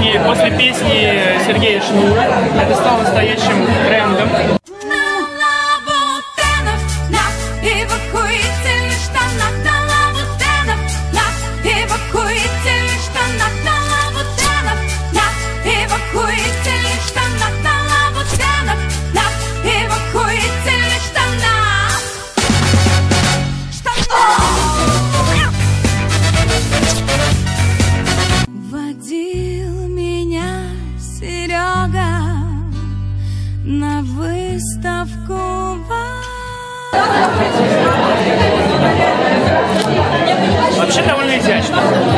после песни Сергея Шнура. Это стало настоящим трендом. На выставку Вообще довольно изящно.